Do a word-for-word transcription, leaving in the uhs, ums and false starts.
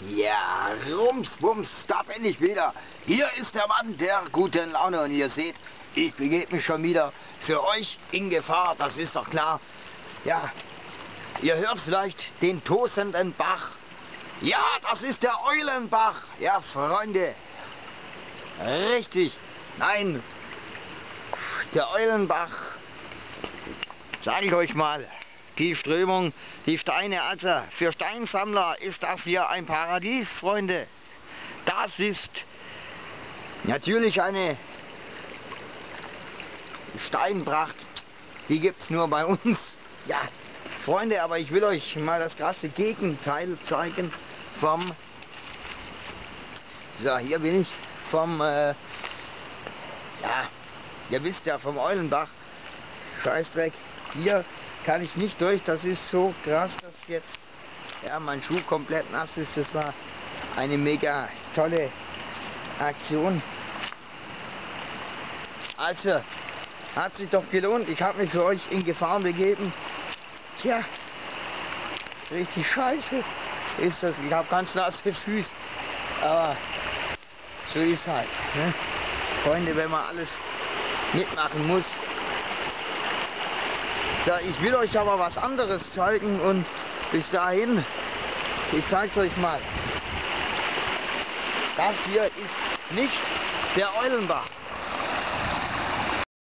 Ja, rums, bums, da bin ich wieder. Hier ist der Mann der guten Laune und ihr seht, ich begebe mich schon wieder für euch in Gefahr, das ist doch klar. Ja, ihr hört vielleicht den tosenden Bach. Ja, das ist der Eulenbach. Ja, Freunde, richtig, nein, der Eulenbach, sage ich euch mal. Die Strömung, die Steine, also für Steinsammler ist das hier ein Paradies, Freunde. Das ist natürlich eine Steinpracht, die gibt es nur bei uns. Ja, Freunde, aber ich will euch mal das krasse Gegenteil zeigen vom, so hier bin ich, vom, äh, ja, ihr wisst ja, vom Eulenbach, Scheißdreck, hier kann ich nicht durch, das ist so krass, dass jetzt ja, mein Schuh komplett nass ist. Das war eine mega tolle Aktion. Also, hat sich doch gelohnt. Ich habe mich für euch in Gefahr begeben. Tja, richtig scheiße ist das. Ich habe ganz nasse Füße, aber so ist halt. Ne? Freunde, wenn man alles mitmachen muss. Ja, ich will euch aber was anderes zeigen und bis dahin, ich zeige es euch mal. Das hier ist nicht der Eulenbach.